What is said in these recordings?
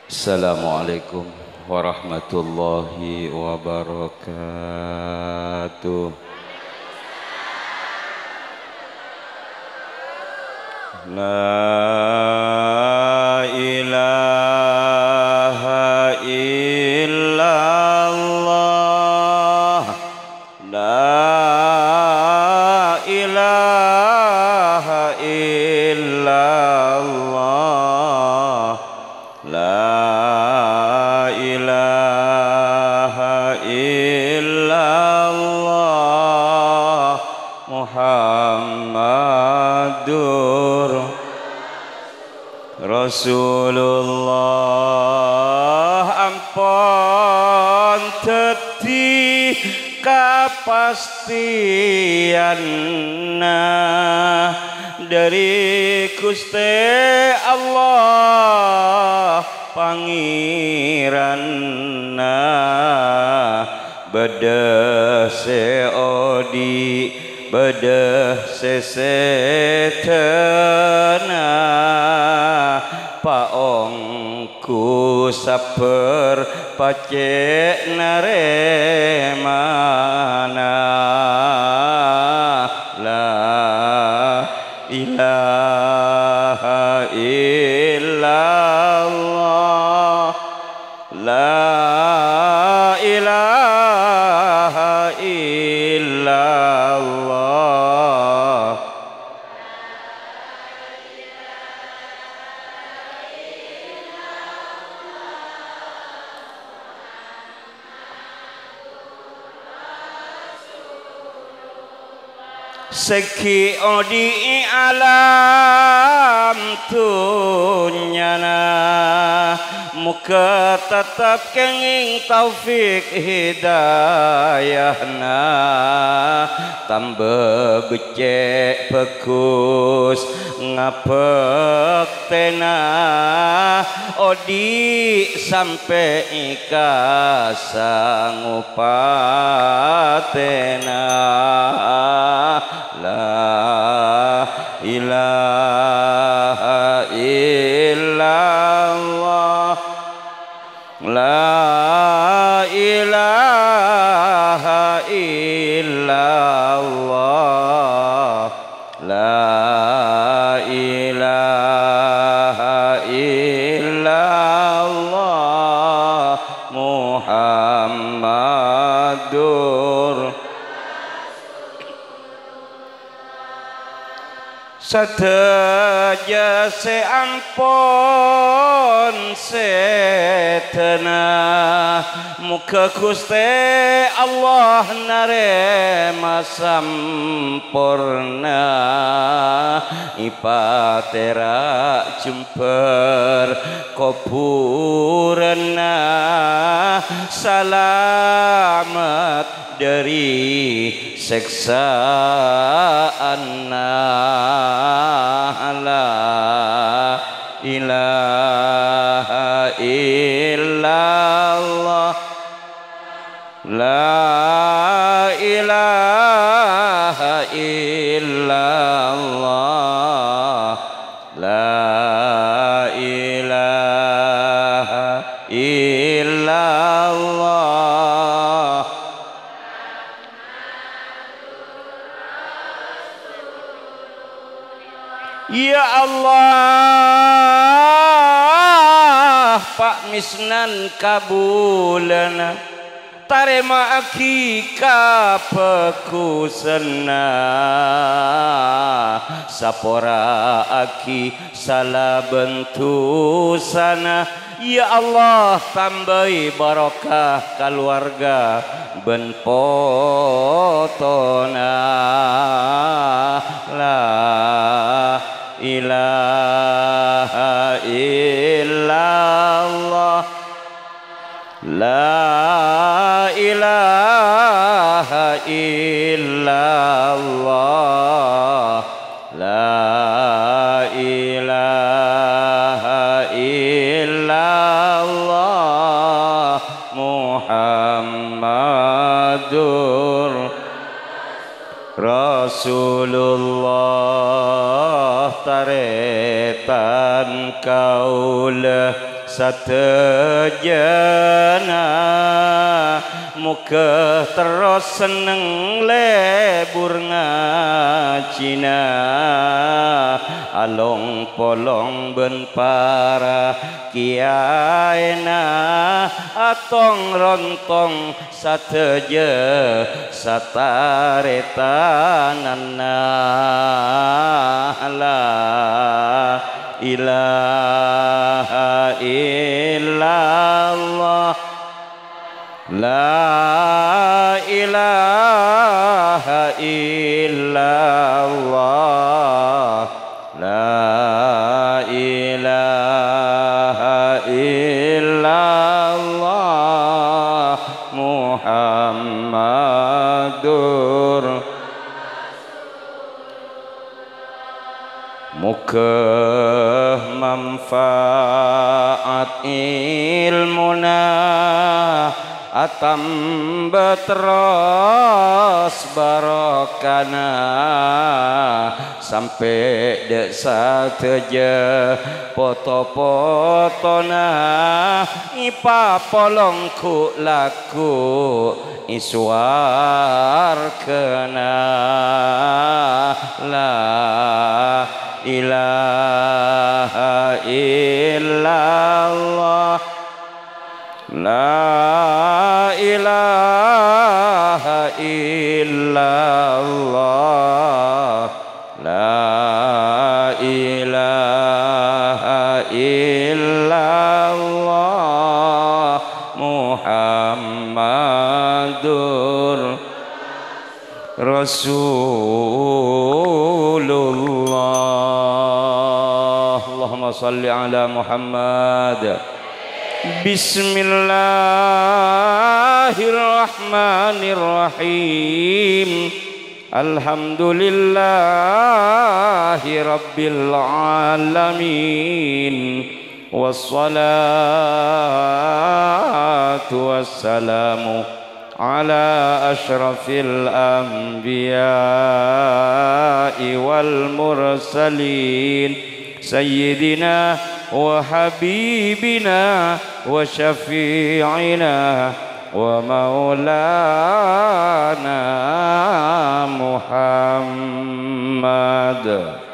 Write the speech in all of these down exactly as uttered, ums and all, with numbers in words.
Assalamualaikum warahmatullahi wabarakatuh. La ilaha illallah. La ilaha illallah. La ilaha illallah Muhammadur Rasulullah. Ampun teti kapastianna dari Gusti Allah pangeranna bedah seodi bedah sesetena paongku saper pacek naremana. La ilaha illallah. La ilaha illallah. Seki odi alam tunyana muka tetap kenging taufik hidayahna tambah becek pekus ngapek tena odi sampai ika sangupatena. La ilaha illallah. La ilaha illallah. La ilaha illallah Muhammadur Sateja seampun setena muka Gusti Allah narema sampurna ipatera jemper kopurna salamet dari seksaanna. La ilaha illallah. La ilaha illallah. La ilaha illallah. Ya Allah Pak misnan kabulana tarema aki kapekusena sapora aki salah bentusana. Ya Allah tambahi barokah keluarga ben potona. La ilaha illallah. La ilaha illallah. La ilaha illallah Muhammadur Rasulullah. Taretan kaula satejana muka terus seneng lebur ngajina along polong ben para kiaina atong rontong sateje sataretanana la ilaha illallah la ilaha illallah la ilaha illallah Muhammadur muka manfaat ilmuna atam betros barokana sampai dek sateja foto-fotona ipa polongku laku iswar kena la ilaha illallah la ilaha illallah la ilaha illallah Muhammadur Rasulullah. Allahumma salli ala Muhammad. Bismillahirrahmanirrahim. Alhamdulillahi rabbil alamin. Wassalatu wassalamu ala ashrafil anbiya'i wal mursalin sayyidina wa habibina wa syafi'ina wa maulana Muhammad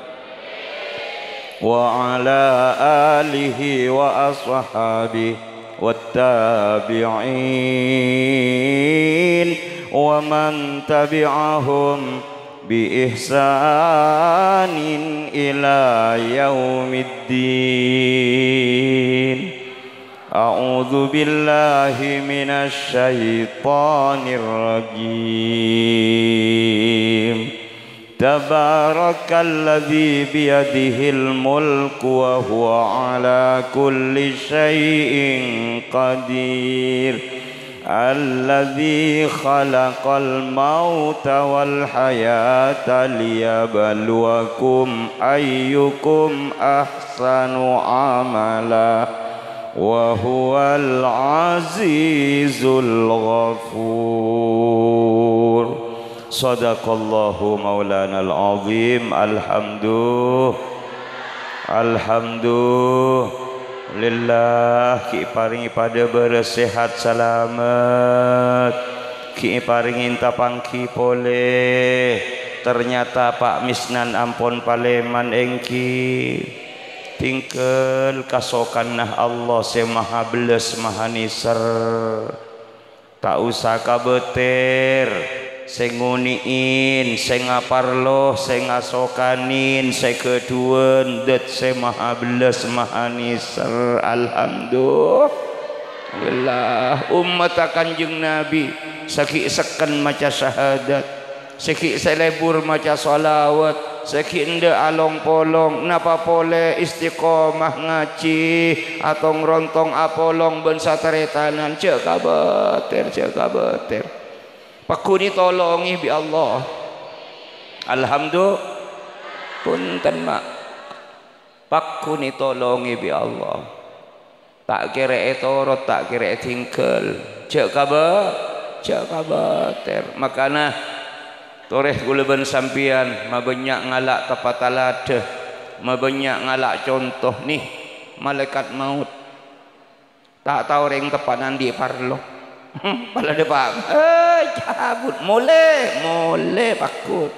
wa ala alihi wa ashabihi والتابعين ومن تبعهم بإحسان إلى يوم الدين. أعوذ بالله من الشيطان الرجيم. تبارك الذي بيده الملك وهو على كل شيء قدير. الذي خلق الموت والحياة ليبلوكم أيكم أحسن عملا وهو العزيز الغفور. Sadaqallahu maulana al-azim. Alhamdulillah Alhamdulillah ki paringi pada bersehat selamat, ki paringi tapangki pole. Ternyata Pak Misnan ampun paleman engki tingkel kasokan nah Allah se maha beles maha niser. Tak usah kabeter sing nguniin, sing ngaparloh, sing ngasokanin, sing keduan, dat sing maha belas maha niser. Alhamdulillah. Umat Kanjeng Nabi saki seken maca syahadat, saki selebur maca salawat, saki ende along polong napa pole istiqomah ngaji atau ngerontong apolong ben sataretanan cek kabeter cek kabeter. Pakuni tolongi bi Allah. Alhamdulillah punten mak. Pakuni tolongi bi Allah. Tak kira etorot, tak kira tingkel. Cek kabar, cek kabater. Makana toreh guleben sampian mabanyak ngalak tepat alade, mabanyak ngalak contoh nih malaikat maut. tak tahu ring tepanan di parlo pala depan eh cabut mulai mulai pakut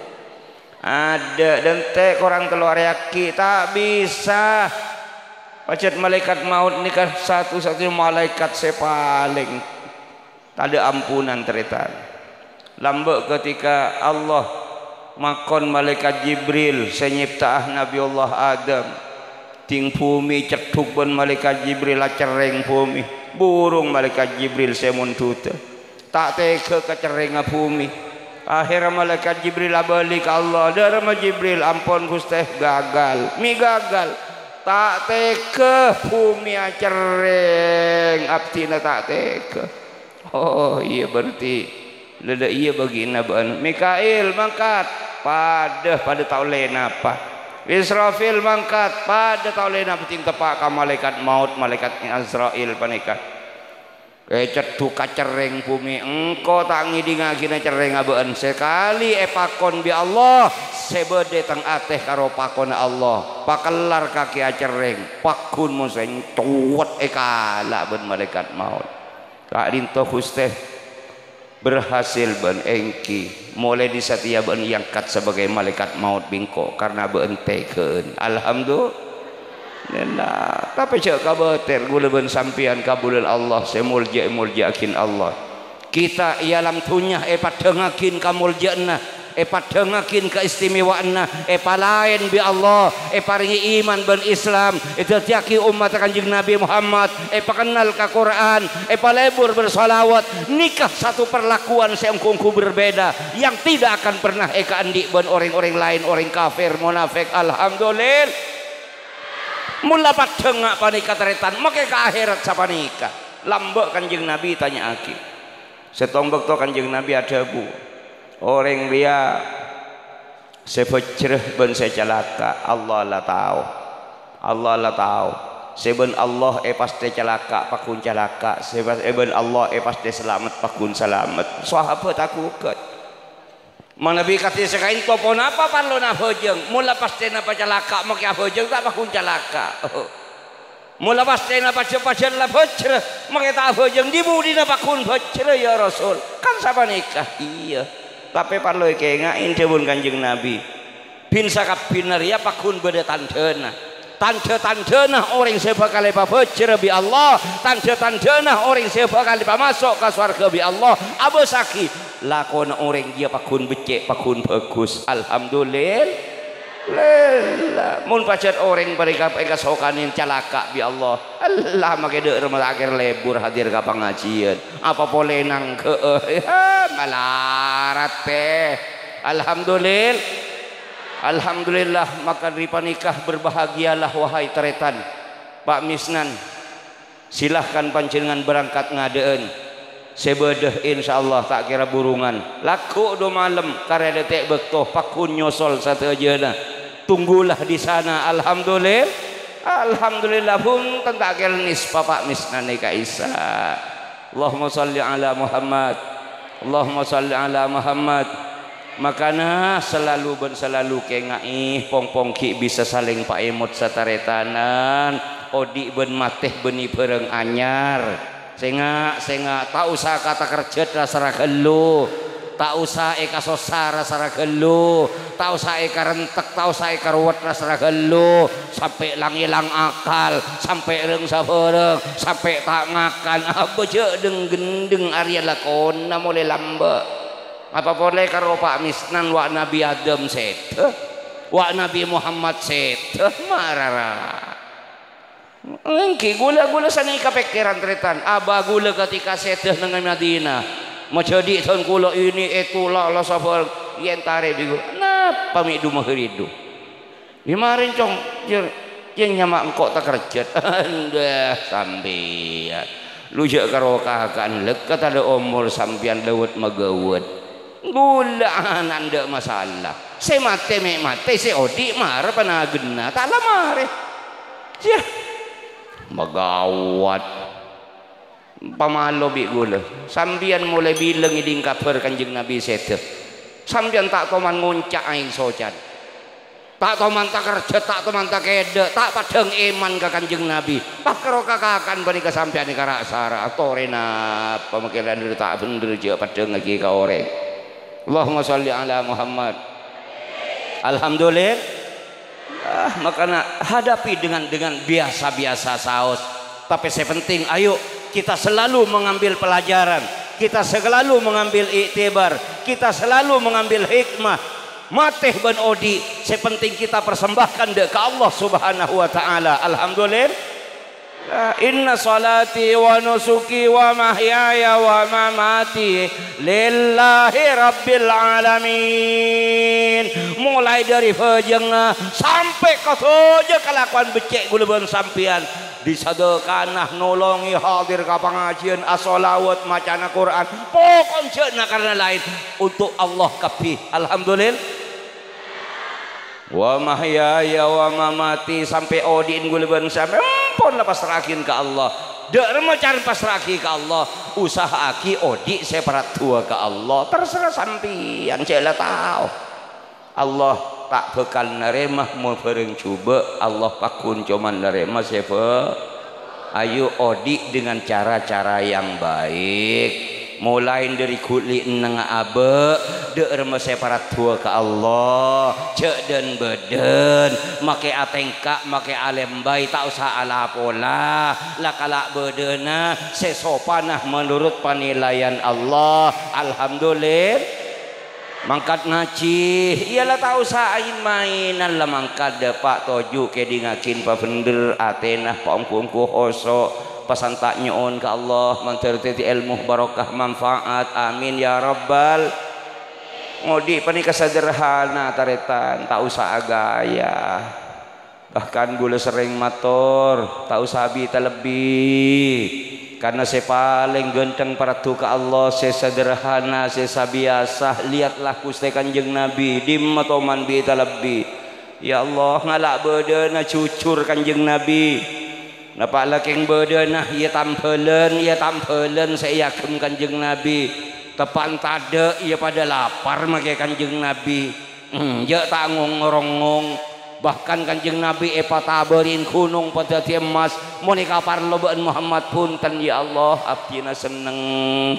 ada dan teh korang keluar yaki tak bisa pacet malaikat maut ini kan satu-satunya malaikat sepaling tak ada ampunan teritan lambek ketika Allah makon malaikat Jibril senyiptaah Nabi Allah Adam ting bumi ceduk pun malaikat Jibril cereng bumi burung malaikat Jibril semun tuta tak tega kecereng bumi akhirnya malaikat Jibril balik ke Allah darma Jibril ampun Gusti gagal mi gagal tak tega bumi cereng abtina tak tega oh iya berarti leda iya bagi naban Mikail mangkat pada pada taulen apa Israfil mangkat pada taulen apa ting tepak ka malaikat maut malaikat Azrail panika ecet duka cereng bumi engkau tak ngidingagina cereng abaan sekali epakon bi Allah sebede tang ateh karo pakon Allah pakelar kaki acereng pakun museng tuwet ekala ben malaikat maut kak dinto Gusti berhasil ben engki mulai disatia ben yangkat sebagai malaikat maut bingko karena beenteken alhamdulillah tapi cek kabater gula ben sampian kabulul Allah semulja muljakin Allah kita ialam tunyah epat dengakin kamuljana epat dengakin keistimewaanna epa lain bi Allah eparingi iman ben Islam itu tiaki umat kanjeng Nabi Muhammad epa kenal ka Quran epa lebur bersalawat nikah satu perlakuan seengkungku berbeda yang tidak akan pernah eka andi ben orang-orang lain orang kafir munafik alhamdulillah mula padengak panika teretan make ka akhirat sapanika lambek kanjeng Nabi tanya aki setombek to kanjeng Nabi ada bu orang dia sebecreh ben secalaka Allah lah tahu Allah lah tahu seben Allah eh pasti celaka pakun celaka seben Allah eh pasti selamat pakun selamat sahabat aku ket mana bi kati sekain topon apa parlo na hojeng mula pasti napa celaka make hojeng tak pakun celaka mula pasti napa cepat lah becreh make tak hojeng dibudi napa kun becreh ya Rasul kan sapa nikah iya tapi parlo kengain cebun kanjeng Nabi bin sakap binar ya pakun beda tandena tanda-tandena orang sebakal lepa becer bi Allah tanda-tandena orang sebakal lepa masuk ke surga bi Allah abosaki lakon orang dia pakun becek pakun bagus alhamdulillah lelah mun pacat orang mereka mereka sokanin calaka bi Allah Allah make deur akhir lebur hadir ka pengajian apa boleh nang ke malarat teh alhamdulillah alhamdulillah maka di panikah berbahagialah wahai teretan Pak Misnan silahkan panjenengan berangkat ngadeun sebedeh insyaallah tak kira burungan laku do malam karya detek bektoh pakun nyosol satu aja tunggulah di sana alhamdulillah alhamdulillah pun tak kira nis Pak Misnan nika Isa Allahumma salli ala Muhammad Allahumma salli ala Muhammad makana selalu ben selalu kengai pong-pong ki bisa saling paemot sataretanan odi ben mateh beni pereng anyar senga senga tak usah kata kerja rasara gelu tak usah eka sosara rasara gelu tak usah eka rentek tak usah eka ruwet rasara gelu sampai lang ilang akal sampai reng sabareng sampai tak ngakan apa je deng gendeng Arya lakona mulai lambe apa boleh karo Pak Misnan wa Nabi Adam set wa Nabi Muhammad set marara engki gula-gula sana ikapikiran tretan aba gula ketika seteh dengan Madinah macadi tahun kula ini itulah Allah sabar yen tare bigo napa mi dumah ridu dimarin cong jeung nyama engko tak kerja anda sampean lu je karo kakan leket ada umur sampean lewat magawet gula nanda masalah se mate me mate se odi mar panagena tak lamare ya magawat pamalo bi gula sambian mulai bilang iding kabar kanjeng Nabi setep sambian tak toman nguncak aing socan tak to manta kerja tak to manta kede tak padang iman ka Kanjeng Nabi pakro kakakan bani kasampean ka raksara atorena pemikiran diri tak bener je padang lagi ka orek. Allahumma sholli ala Muhammad. Alhamdulillah. Ah, makanya hadapi dengan dengan biasa-biasa saus, tapi saya penting ayo kita selalu mengambil pelajaran, kita selalu mengambil iktibar, kita selalu mengambil hikmah. Mateh ben odi sepenting kita persembahkan ke Allah Subhanahu wa taala. Alhamdulillah. Inna salati wa nusuki wa mahyaya wa mamati lillahi rabbil alamin. Mulai dari fajengna sampai ke toja kelakuan becek guleban sampian disadekanah nolongi hadir ka pengajian as-shalawat macana Quran pokon ceuna karena lain untuk Allah kabeh. Alhamdulillah. Wa mahyaya wa mamati sampai odin guleban sampai ampun lah pasrahin ke Allah. Dek remacan pasrahi ke Allah. Usaha aki odi separat tua ke Allah. Terserah sampian cela tahu. Allah tak bekal neremah mau bareng coba Allah pakun cuman neremah siapa. Ayo odi dengan cara-cara yang baik. Mulai dari kulit neng abe de remeh separat tua ke Allah cek dan beden make atengka make alembai tak usah ala pola lah kalak bedena sesopanah menurut penilaian Allah. Alhamdulillah. Mangkat ngaji iyalah tak usah ain mainan lah mangkat dapat toju ke dingakin pa bener atenah pa ongku-ongku hosok pesan tak nyoon ke Allah menterti ilmu barokah manfaat amin ya rabbal ngodi panika sederhana taretan tak usah agaya bahkan gula sering matur tak usah bita lebih karena saya paling genteng paratu ke Allah saya sederhana saya biasa lihatlah Gusti Kanjeng Nabi dimatoman bita lebih ya Allah ngalak bedena cucur Kanjeng Nabi. Napa laking bedenah ia tampelen ia tampelen saya yakin Kanjeng Nabi tepan tade ia pada lapar make Kanjeng Nabi hmm, ya tak ngong-ngorongong bahkan Kanjeng Nabi epa taberin gunung pada emas monika parlo beun Muhammad punten ya Allah abdina seneng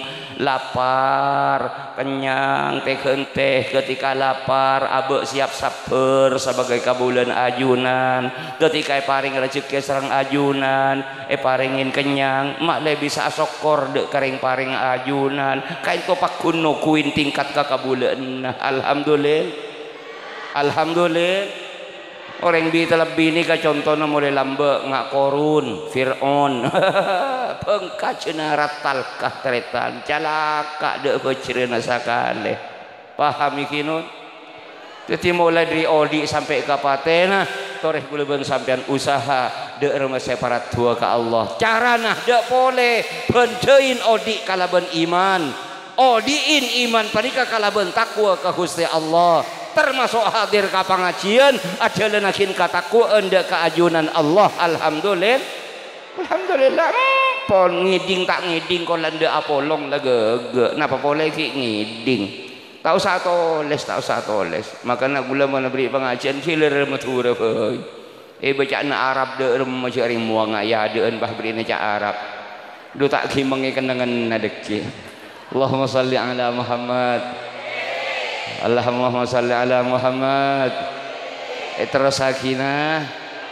lapar kenyang teh teh ketika lapar abe siap sabar sebagai kabulan ajunan ketika paring rezeki sareng ajunan e paringin kenyang mak le bisa sokor dek karing paring ajunan kain topak kuno kuin tingkat ka kabulan. Alhamdulillah. Alhamdulillah. Orang bita lebih ni ka contohna mulai lambe ngak korun Fir'aun pengka cenah ratal kah teretan calaka dek becerena sakale paham ikinun jadi mulai dari odi sampai ke patena toreh guleban sampean usaha dek remeh separat dua ke Allah carana dek boleh bendein odi kalaban iman odiin iman panika kalaban takwa ke Gusti Allah termasuk hadir ke pengajian ada lenakin kataku enda keajunan Allah. Alhamdulillah. Alhamdulillah pon ngiding tak ngiding kau landa apolong lage napa boleh ki ngiding tak usah toles tak usah toles makanya gula mana beri pengajian filer matura boy eh baca na Arab de rem cari muang ya de en bah beri na Arab do tak ki mengikan dengan nadeki. Allahumma salli ala Muhammad. Allahumma salli ala Muhammad. Terus sakinah.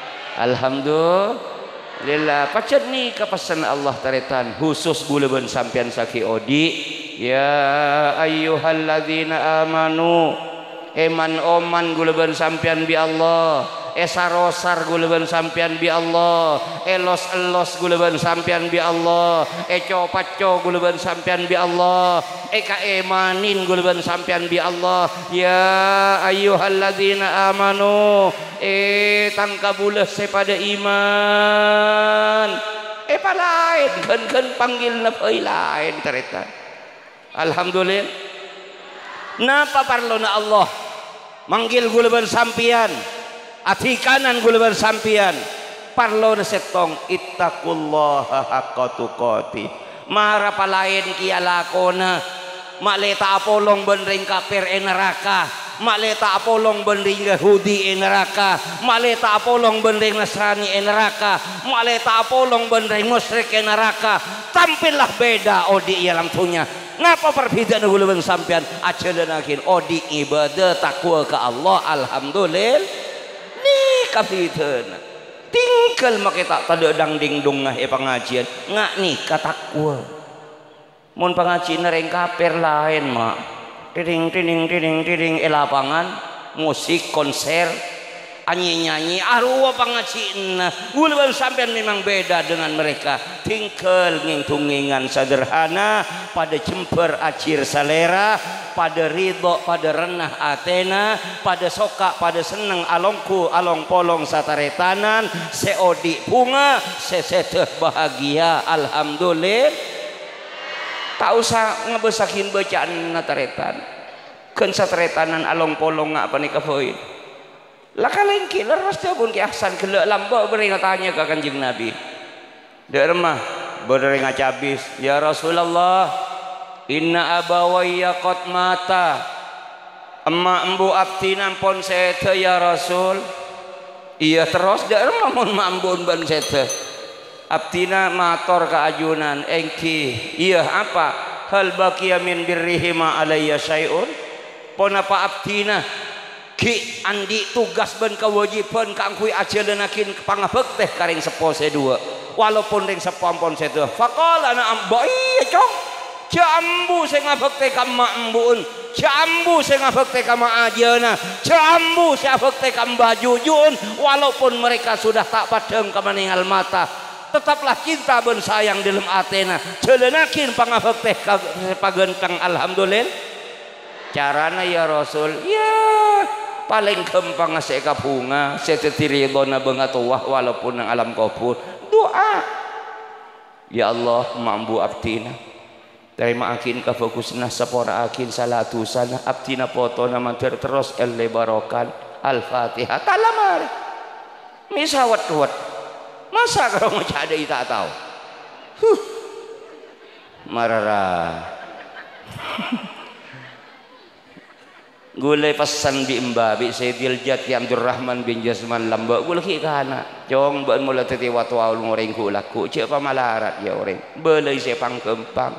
Alhamdulillah. Pacet ni kepesan Allah taretan khusus buleban sampian saki odi. Ya ayyuhalladzina amanu. Eman oman guleban sampian bi Allah. Esarosar guleban sampian bi Allah. Elos elos guleban sampian bi Allah. Eco paco guleban sampian bi Allah. Eka emanin guleban sampian bi Allah. Ya ayyuhalladzina amanu eh tangka bules sepada iman eh palain kan kan panggil na lain tereta. Alhamdulillah. Napa parlona Allah manggil guleban sampian ati kanan guleban sampian parlona setong ittaqullaha haqqa tuqati mara palain kia lakona maleta apolong benring kafir e neraka maleta apolong bending Yahudi neraka, maleta apolong bending Nasrani neraka, maleta apolong bending musyrik neraka. Tampillah beda odi ia lampunya. Ngapa perbedaan gulung sampean acelenakin odi ibadah takwa ke Allah. Alhamdulillah nih kapiteun tinggal make tak tada dang ding dong ngah e pengajian ngak nih katakwa mun pengajian reng kaper lain mak tiring tiring tiring tiring e lapangan musik konser anyi nyanyi arwah pengajian gulung sampean memang beda dengan mereka. Tinggal ngingtungingan sederhana pada jemper acir selera, pada ridho pada renah atena, pada soka pada seneng alongku along polong sataretanan, seodi bunga seseteh bahagia. Alhamdulillah tak usah ngebesakin bacaan nataretan kan sataretanan along polong ngak panika poin lah kalian killer pasti pun ki ahsan gelek lambok beringatannya ke Kanjeng Nabi dermah beringat cabis ya Rasulullah inna abawayya qad mata emak embu abdi nampun sete ya Rasul. Iya terus dermah mun mambun ban sete abdina mator ke ajunan engki iya apa hal baqiya min birrihima alayya syai'un pon apa abdina ki andi tugas ben kewajiban kangkui aja lenakin pangabek teh karing sepo sedua walaupun ring sepo ampun sedua faqala ana amba iya cong jambu sing ngabek teh ka mak embun jambu sing ngabek teh ka mak ajeuna jambu sing ngabek teh ka bajujun walaupun mereka sudah tak padeng ka maningal mata tetaplah cinta ben sayang dalam atena jelenakin pangabek teh ka pagenteng. Alhamdulillah carana ya Rasul ya paling gampang ngasih ka bunga seteti ridona bengatuwah walaupun yang alam kubur doa ya Allah mambu abdina terima akin kafokusna sapora akin salatu sana abdina foto nama terus elle barokan al-fatihah talamar misawat tuat masa kalau mau cari tak tahu huh marara gulai pesan di Mbabi Sayyidil Jati Abdurrahman bin Jasman lambak gulai kana cong ban mula teti watu aul ngoreng ku laku cek pamalarat ya orang belai sepang kempang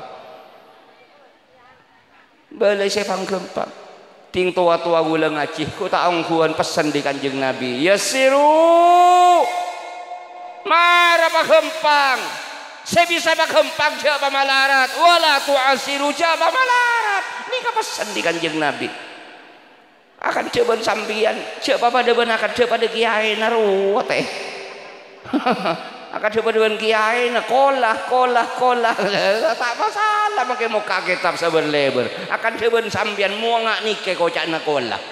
belai sepang kempang ting tua-tua gula ngacih ku tak ongkuan pesan di Kanjeng Nabi yasiru marah pak kempang saya bisa pak kempang cek pamalarat wala tu'asiru cek pamalarat ini ka pesan di Kanjeng Nabi akan coba sampian coba pada benar akan coba pada kiai naruh teh akan coba dengan kiai na kolah kolah kolah tak masalah pakai muka kitab sabar lebar akan coba sampian muangak nike kocak na kolah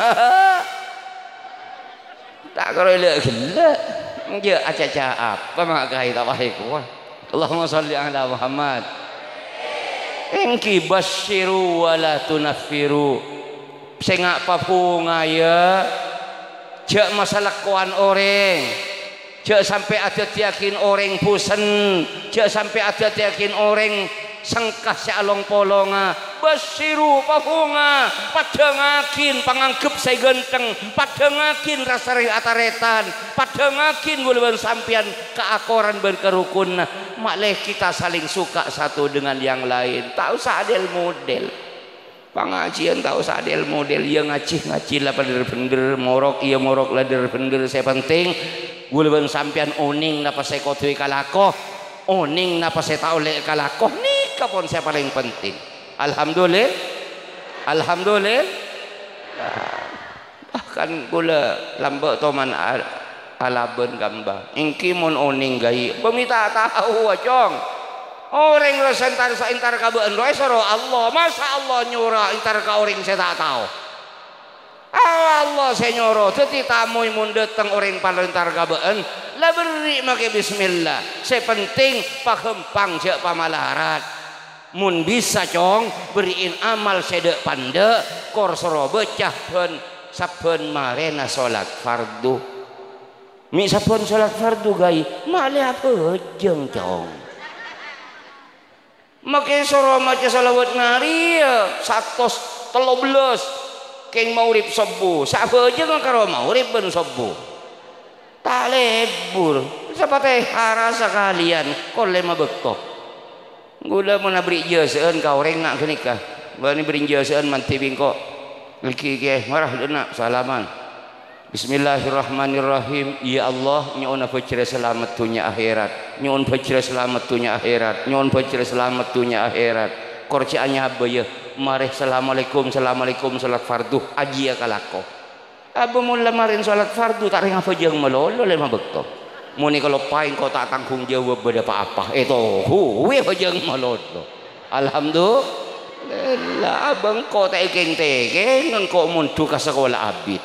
tak kerja gila dia aja apa mak kai tak baik Allahumma sholli ala Muhammad engki basyiru wala tunaffiru sengak papunga ya cek masalah kuan orang cek sampai ada tiakin orang pusen cek sampai ada tiakin orang sengkah sealong polonga basiru papunga padengakin panganggep saya genteng padengakin rasa ataretan padengakin gulban sampian keakoran berkerukun makleh kita saling suka satu dengan yang lain tak usah adil model pengajian tak usah ada model yang ngacih ngacih lah pada bener morok iya morok lah bener saya penting gulban sampian oning napa saya kotui kalakoh oning napa saya tahu lek kalakoh nikah pun saya paling penting. Alhamdulillah Alhamdulillah bahkan gula lambak toman alaben gamba ingki mon oning gai pemita tahu wacong orang rasa entar sa entar ka beun roe soro Allah masa Allah nyura entar ka orang saya tak tahu Allah saya nyoro teti tamu mun datang orang palentar ka beun la beri make bismillah saya penting pakempang cek pamalarat mun bisa cong beriin amal sedek pande kor soro becah pun saben marena salat fardu mi saben salat fardu gai male apa jeung cong makai soro maca salawat ngari ya satos teloblos keng maurib sobu siapa aja kan karo maurib ben sobu tak lebur seperti harasa kalian kole mabekto gula mana beri jasaan kau rengak kenikah bani beri jasaan manti bingko liki ke marah dena salaman Bismillahirrahmanirrahim. Ya Allah, nyuun fajr selamat dunia akhirat. Nyuun fajr selamat dunia akhirat. Nyuun fajr selamat dunia akhirat. Korcaannya apa ya? Mari assalamualaikum, assalamualaikum salat fardu aji ya kalako. Apa mula marin salat fardu tak ring apa jeng melolo lema bekto. Muni kalau pain kau tak tanggung jawab berapa apa. Itu huwe jeng melolo. Alhamdulillah abang kau tak ikeng tekeng kau mundu ke sekolah abid.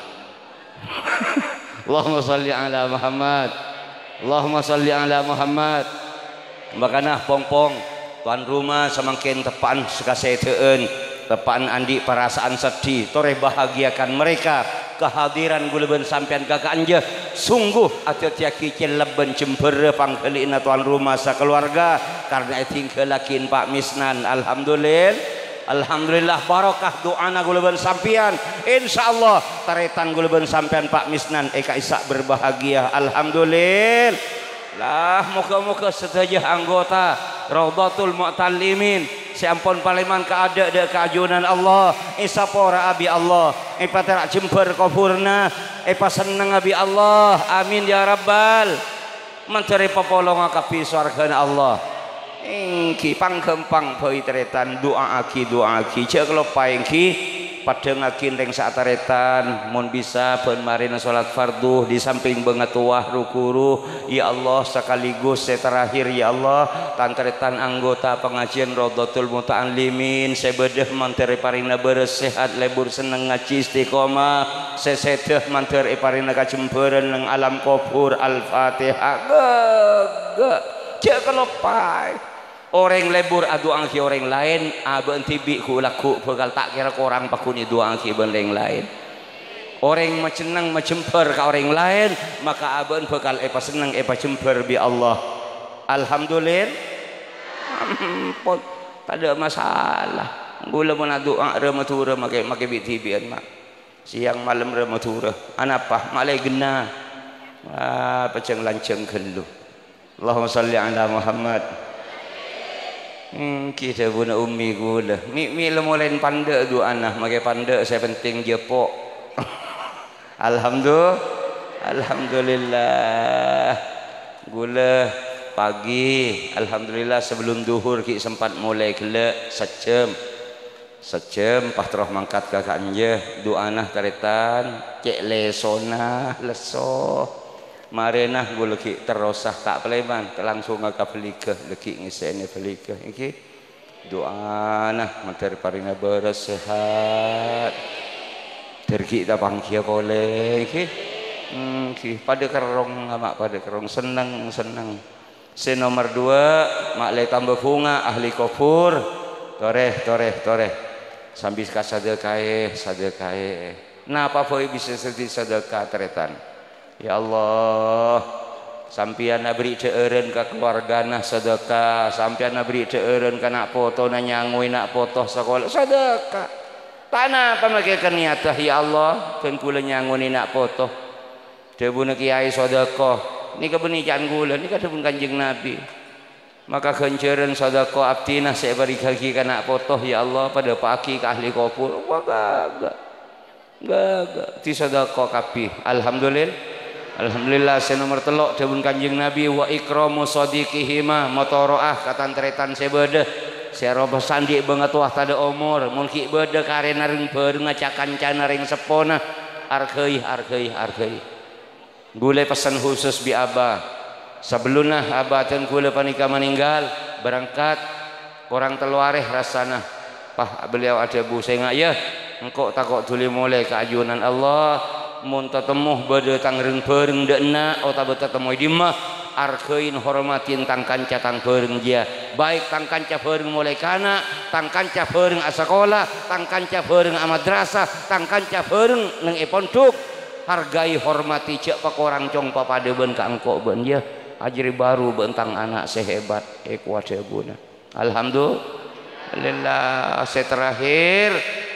Allahumma salli ala Muhammad. Allahumma salli ala Muhammad. Makana pongpong tuan rumah semakin tepan sekaseteun tepan andi perasaan sedih toreh bahagiakan mereka kehadiran guleben sampean kakak anja sungguh atau tiaki celeben jember panggelina tuan rumah sakeluarga karena tingkelakin Pak Misnan. Alhamdulillah. Alhamdulillah barokah doana guleben sampean insyaallah taretan guleben sampean Pak Misnan eka isak berbahagia. Alhamdulillah lah muka-muka setajah anggota Raudhatul Mu'tallimin siampun paleman keada de keajunan Allah isapora abi Allah epa terak jember kofurna epa seneng abi Allah amin ya rabbal mencari popolong kapi surga Allah. Engki panggempang boi teretan doa aki doa aki cek lopa engki pada ngakin reng saat teretan mun bisa ben marina salat fardu di samping bengetuah rukuru ya Allah sekaligus saya terakhir ya Allah tan teretan anggota pengajian Raudhatul Mu'tallimin sebedeh manteri parina bersehat lebur seneng ngaji istiqomah sesedeh manteri parina kacemberan nang alam kubur. Al-Fatihah ge cek lopa orang lebur adu angki orang lain aben tibi ku laku bekal tak kira orang pakuni dua angki bendeng lain orang macenang macemper ka orang lain maka aben bekal epa senang epa cemper bi Allah. Alhamdulillah ampun tak ada masalah gula mun doa rematura make make bi tibian mak siang malam rematura anapa malai gena ah peceng lanceng gelu. Allahumma salli ala Muhammad. Hmm, kita guna ummi gula mi mi lemulain panda dua anak makai panda saya penting jepok. Alhamdulillah alhamdulillah gula pagi alhamdulillah sebelum duhur ki sempat mulai gelek sejam sejam pahtroh mangkat kakak anje dua anak taretan cek lesona leso marenah gue lagi terosah tak peleman langsung ngaka pelika lagi ngisene pelika iki doa nah materi parina beres sehat tergi tak pangkia boleh iki hmm, iki pada kerong mak pada kerong senang senang se nomor dua mak le tambah bunga ahli kufur toreh toreh toreh sambil kasadekae sadekae nah apa boy bisa sedih sedekah teretan. Ya Allah sampian beri ceureun ka keluargana sedekah sampian beri ceureun kana foto na nyangui nak foto sekolah sedekah tanah pamakeun niatah ya Allah keun kula nyanguni nak foto debuna kiai sedekah nika benican kula nika debun Kanjeng Nabi maka kenceureun sedekah abdina saya beri kaki kana foto ya Allah pada pagi ka ahli kubur wah gagak gagak ti sedekah kabeh. Alhamdulillah alhamdulillah saya nomor telok debun Kanjeng Nabi wa ikramu sadiqihima motoroah katan teretan sebede saya roba sandi banget wah tada umur mungkin bede karena ring bareng ngacakan cana ring sepona argei argei argei gule pesan khusus bi abah sebelumnya abah dan gule panika meninggal berangkat orang teluareh rasana pah beliau ada bu saya nggak ya engkau takut tuli mulai keajunan Allah mun tetemuh bade tangreng bareng deuna otak tetemu di mah arkeun hormatin tang kanca tang bareng dia baik tang kanca bareng mulai kana tang kanca bareng asakola tang kanca bareng madrasah tang kanca bareng nang pondok hargai hormati cek pakorang cong papade ben ka engko ben ya ajri baru bentang anak sehebat ekuat guna. Alhamdulillah saya terakhir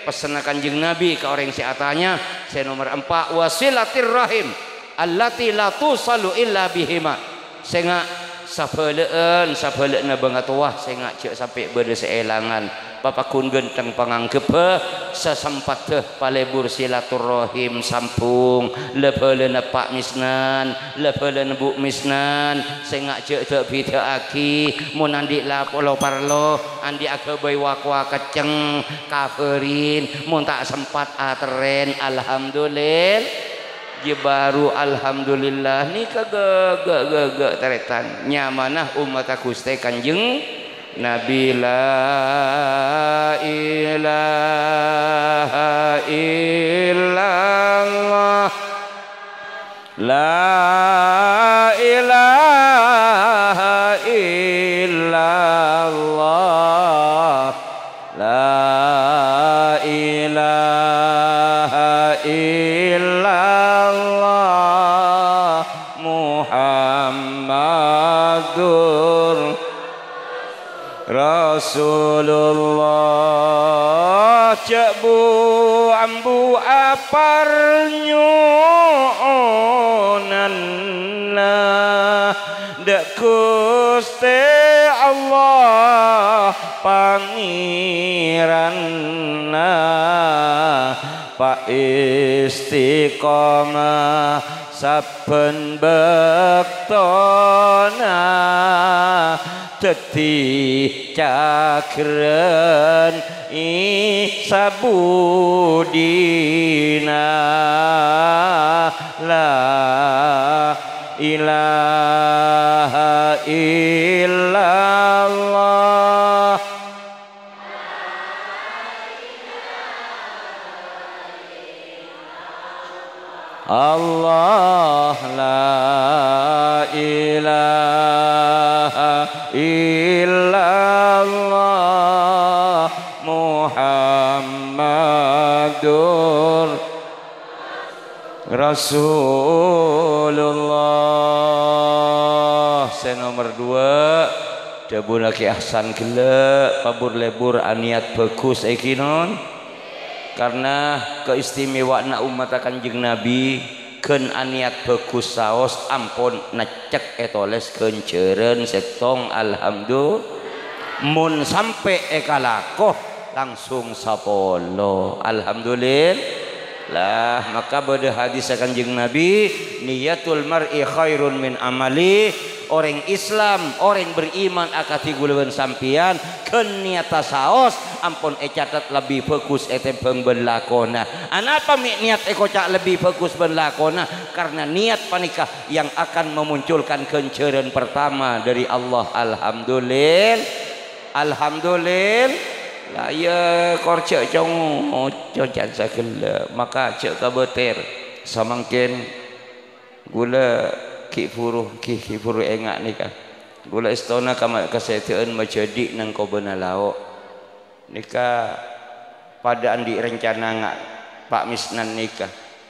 pesan Kanjeng Nabi ke orang si atanya saya nomor empat wasilatir rahim allati la tusalu illa bihima sehingga sapeleun sapeleuna banget wah sehingga cek sampai berde seelangan papakun genteng pangangkep sesempat teh palebur silaturahim sampung lepeleuna Pak Misnan lepeleuna Bu Misnan sehingga cek teu bidaaki mun andi lapolo parlo andi ageubeuy wakwa keceng kaferin mun tak sempat ateren alhamdulillah baru alhamdulillah ni kagak gak gak gak teretan nyamanah umat aku teh Kanjeng Nabi la ilaha illallah la ilaha illallah la ilaha illallah Muhammadur Rasulullah cek bu ambu apar nyonanna dek Gusti Allah pangeranna Pak istiqomah saben bektona dadi cakren isabudina la ilaha illallah Allah la ilaha illallah Muhammadur Rasulullah. Saya nomor dua debu laki ahsan gila pabur lebur aniat bagus ekinon karena keistimewaan umat Kanjeng Nabi ken aniat bagus saos ampun necek etoles kenceren setong alhamdulillah mun sampai ekalakoh langsung sapolo alhamdulillah lah. Maka pada hadis Kanjeng Nabi niyatul mar'i khairun min amali orang Islam orang beriman akati gulawan sampian keniata saos ampun ecatat lebih bagus etem pembelakona anapa mi niat ekocak lebih bagus berlakona karena niat panikah yang akan memunculkan kenceren pertama dari Allah alhamdulillah alhamdulillah lah ya korcek cong cocan sagala maka cek kabeter samangken gula ki furuh ki ki furuh engak nikah gula istona kamal kaseteun majadi nang kau beuna lauk nikah pada andi rencana ngak Pak Misnan nikah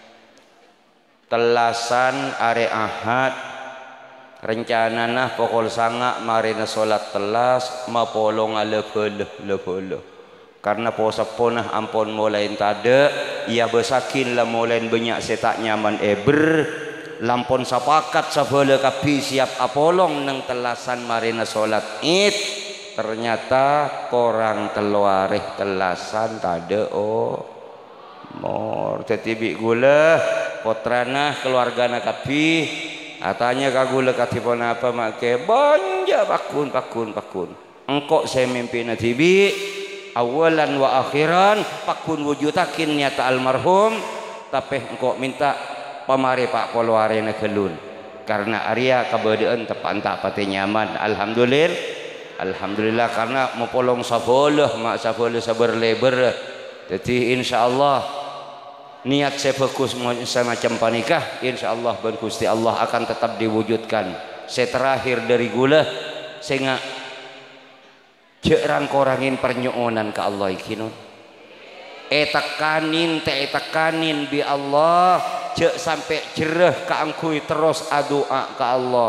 telasan are ahad rencanana pokol sanga marina salat telas mapolong alebeleh lebeleh karena posa ponah ampun mulai tade ia besakin lah mulai banyak setak nyaman eber lampon sapakat sabele kapi siap apolong neng telasan marina salat id ternyata korang teluareh telasan tade oh mor tetibi gula potrana keluargana kapi atanya kagula katipon apa make bonja pakun pakun pakun engkau saya mimpi natibi awalan wa akhiran pakun wujutakin nyata almarhum tapi engkau minta pamari Pak Polwarena kelun karena Arya keberadaan tepan tak pati nyaman alhamdulillah alhamdulillah karena mau polong sabolah mak sabolah sabar lebar jadi insyaallah niat saya fokus semacam panikah insyaallah ben Gusti Allah akan tetap diwujudkan. Saya terakhir dari gula sehingga jerang korangin pernyoonan ke Allah ikinon etakanin te etakanin bi Allah cek sampai cereh keangkui terus adoa ke Allah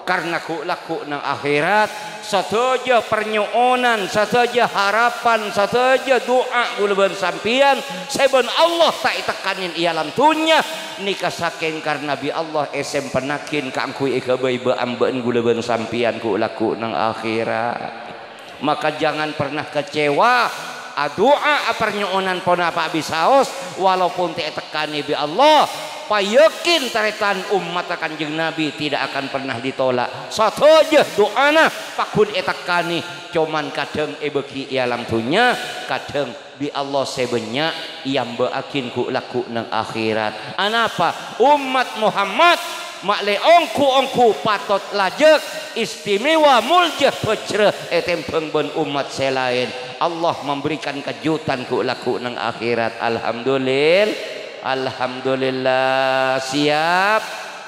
karena ku laku nang akhirat satoja pernyoonan satoja harapan satoja doa gulaban sampian seben Allah tak itekanin ialam tunya nikah saking karena bi Allah esem penakin kangku ikabai baambeun gulaban sampian ku laku nang akhirat. Maka jangan pernah kecewa doa pernyoonan pona Pak Bisaos walaupun te tekani bi Allah payakin taretan umat Kanjeng Nabi tidak akan pernah ditolak satoja doana pakun etakani cuman kadang ebeki ialam dunya kadang bi Allah sebenya yang beakin ku laku nang akhirat. Anapa umat Muhammad mak leongku ongku patot lajek istimewa muljah pecre etem pengben umat selain Allah memberikan kejutan ku laku nang akhirat. Alhamdulillah, alhamdulillah. Siap,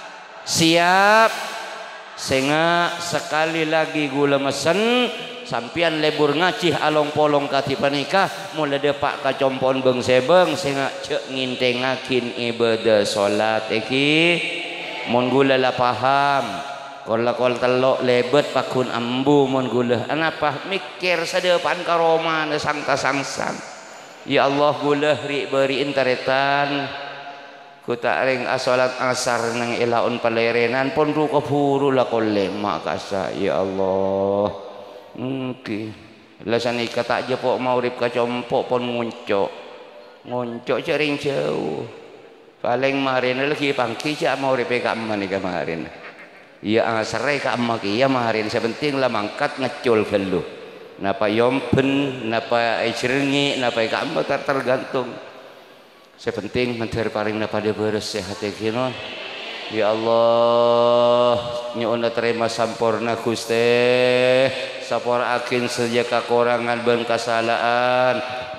siap. Senga sekali lagi gula mesen sampian lebur ngacih along polong kati panikah mulai depak kacompon beng sebeng senga cek ngintengakin ibadah salat eki mon gula lah paham kalau kol telok lebet pakun ambu mon gula anapa mikir sadepan karoma sangta sangsan ya Allah gula ri beri intaretan ku tak ring asalat asar nang ilaun palerenan pon ru kapuru la kolle makasa ya Allah mungkin lasani kata aja pok maurib kacompok pon nguncok nguncok cering jauh paling marin lagi pangki cak maurib ka amman kemarin iya asare ka amma kiya marin sepenting lah mangkat ngecul gelu napa yomben napa ejrengi napa ka amma tergantung sepenting mentir paring napa dia beres sehat kinon ya Allah nyuwun terima sampurna Gusti saporakin saja kakurangan ben kasalaan.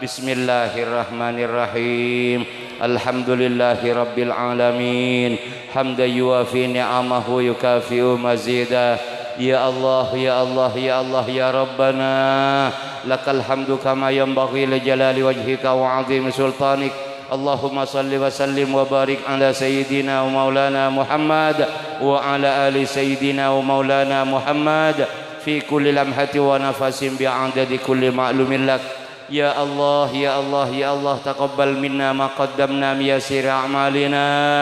Bismillahirrahmanirrahim. Alhamdulillahi rabbil alamin hamdan yuwafi ni'amahu yukafi'u mazida. Ya Allah ya Allah ya Allah ya Rabbana lakal hamdu kama yanbaghi li jalali wajhika wa 'azimi sultanik. Allahumma salli wa sallim wa barik ala sayyidina wa maulana Muhammad wa ala ali sayyidina wa maulana Muhammad fi kulli lamhati wa nafasin bi'adadi kulli ma'lumin lak. Ya Allah ya Allah ya Allah taqabbal minna ma qaddamna min yasir a'malina.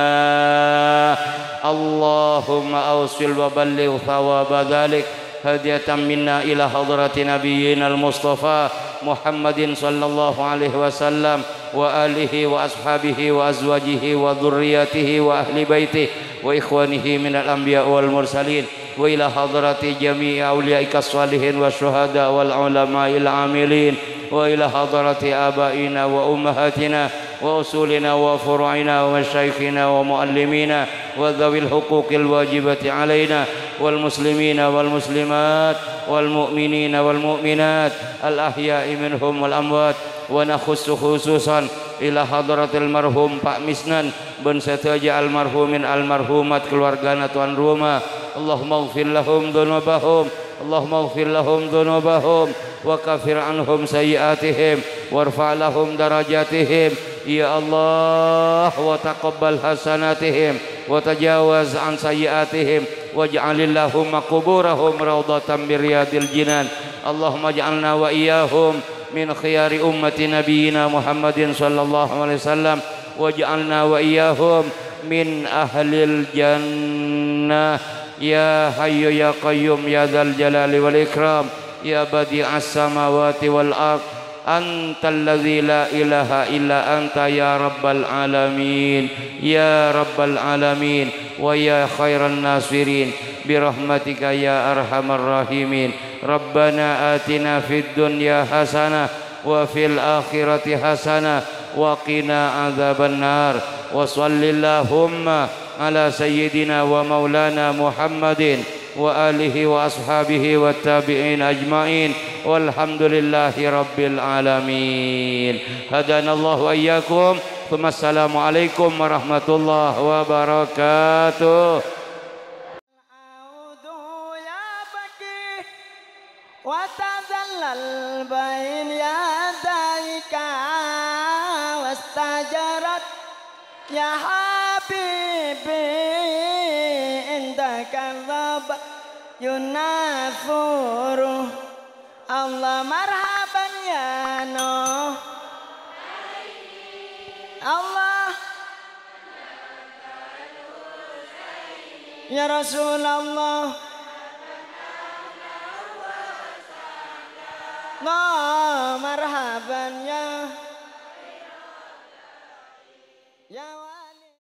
Allahumma awsil wa balligh thawaba dhalik hadiyatan minna ila hadrati nabiyyina al-mustafa Muhammadin sallallahu alaihi wasallam wa alihi wa ashabihi wa azwajihi wa dhurriyyatihi wa ahli baitihi wa ikhwanihi minal anbiya wal mursalin wa ila hadrati jami'i awliyaika salihin wa syuhada wal ulama'il amilin wa ila hadrati abaina wa ummahatina wa usulina wa furu'ina wa masyayikhina wa muallimina wa dhawil huquqil wajibati alaina wal muslimina wal muslimat wal mu'minina wal mu'minat al ahya'i minhum wal amwat wa nakhussu khususan ila hadratil marhum Pak Misnan ben sataja almarhumin almarhumat keluargana tuan rumah. Allahumma ighfir lahum dzunubahum Allahumma ighfir lahum dzunubahum wa kafir anhum sayiatihim warfa' lahum darajatihim ya Allah wa taqabbal hasanatihim wa tajawaz an sayiatihim waj'alillahum quburahum rawdatan min riyadil jinan. Allahumma ij'alna wa iyyahum min khiyari ummati nabiyyina Muhammadin sallallahu alaihi wasallam waj'alna wa iyyahum min ahlil jannah ya hayyu ya qayyum ya dzal jalali wal ikram ya badi'as samawati wal ard antal ladzi la ilaha illa anta ya rabbal alamin ya rabbal alamin wa ya khairan nasirin birahmatika ya arhamar rahimin. Rabbana atina fid dunya hasanah wa fil akhirati hasanah wa qina adzabannar wa shallillahumma ala sayyidina wa maulana Muhammadin wa alihi wa ashabihi wa tabi'in ajma'in walhamdulillahi rabbil alamin. Hadanallahu wa iyyakum. Wassalamualaikum warahmatullahi wabarakatuh. وتذلل بين يديك واستجرت يا حبيبي عندك الرب yunafuru Allah marhaban ya Nuh Allah ya Rasulullah Allah marhaban ya